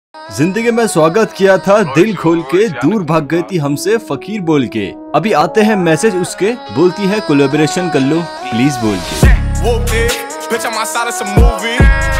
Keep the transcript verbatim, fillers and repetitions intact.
जिंदगी में स्वागत किया था दिल खोल के, दूर भाग गई थी हमसे फकीर बोल के। अभी आते हैं मैसेज उसके, बोलती है कोलैबोरेशन कर लो प्लीज बोल के।